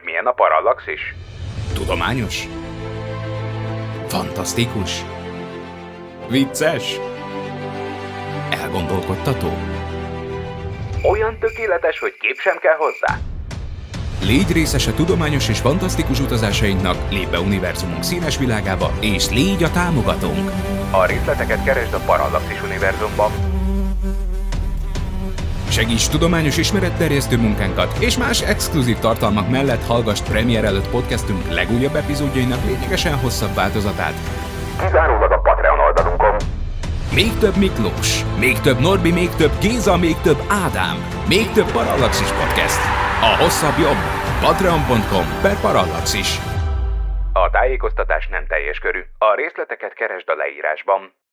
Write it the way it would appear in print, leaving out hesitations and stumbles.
milyen a parallaxis? Tudományos? Fantasztikus? Vicces? Elgondolkodtató? Olyan tökéletes, hogy kép sem kell hozzá? Légy részese tudományos és fantasztikus utazásainknak, lépj be univerzumunk színes világába, és légy a támogatónk! A részleteket keresd a Parallaxis univerzumban. Segíts tudományos ismeretterjesztő munkánkat, és más exkluzív tartalmak mellett hallgass premier előtt podcastünk legújabb epizódjainak lényegesen hosszabb változatát. Kizárólag a Patreon oldalunkon. Még több Miklós, még több Norbi, még több Géza, még több Ádám, még több Parallaxis podcast. A hosszabb jobb. Patreon.com/Parallaxis. A tájékoztatás nem teljes körű. A részleteket keresd a leírásban.